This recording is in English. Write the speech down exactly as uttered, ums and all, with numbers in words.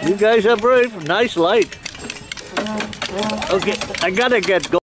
You guys are brave. Nice light. Okay, I gotta get going.